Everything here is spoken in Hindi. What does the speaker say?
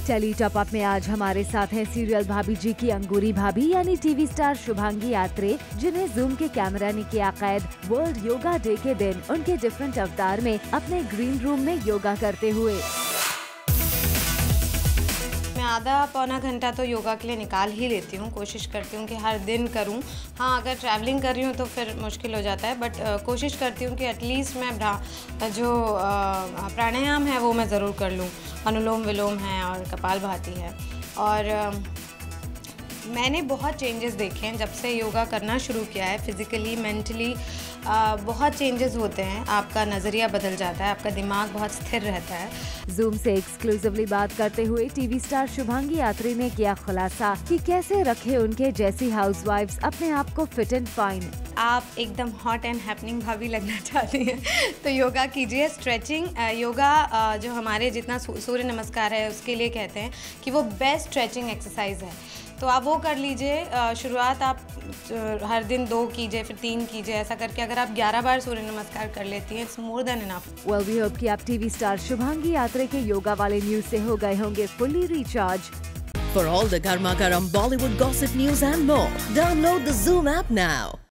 टेली टॉप अप में आज हमारे साथ हैं सीरियल भाभी जी की अंगूरी भाभी यानी टीवी स्टार शुभांगी आत्रे, जिन्हें जूम के कैमरा ने किया कैद वर्ल्ड योगा डे के दिन उनके डिफरेंट अवतार में अपने ग्रीन रूम में योगा करते हुए। मैं आधा पौना घंटा तो योगा के लिए निकाल ही लेती हूँ, कोशिश करती हूँ कि हर दिन करूँ। हाँ, अगर ट्रैवलिंग कर रही हूँ तो फिर मुश्किल हो जाता है, बट कोशिश करती हूँ कि एटलीस्ट मैं जो प्राणायाम है वो मैं ज़रूर कर लूँ। अनुलोम विलोम है और कपालभाति है। और मैंने बहुत चेंजेस देखे हैं जब से योगा करना शुरू किया है। फिज़िकली, मेंटली बहुत चेंजेस होते हैं। आपका नज़रिया बदल जाता है, आपका दिमाग बहुत स्थिर रहता है। जूम से एक्सक्लूसिवली बात करते हुए टीवी स्टार शुभांगी आत्रे ने किया खुलासा कि कैसे रखे उनके जैसी हाउसवाइफ्स अपने आप को फिट एंड फाइन। आप एकदम हॉट एंड हैपनिंग भाभी लगना चाहती हैं तो योगा कीजिए। स्ट्रेचिंग योगा जो हमारे जितना सूर्य नमस्कार है उसके लिए कहते हैं कि वो बेस्ट स्ट्रेचिंग एक्सरसाइज है, तो आप वो कर लीजिए। शुरुआत आप हर दिन 2 कीजिए, फिर 3 कीजिए। ऐसा करके अगर आप 11 बार सूर्य नमस्कार कर लेती हैं, it's more than enough. Well, we hope कि आप टीवी स्टार शुभांगी आत्रे के योगा वाले न्यूज से हो गए होंगे fully recharge. For all the Garma Garam Bollywood gossip news and more, download the Zoom app now.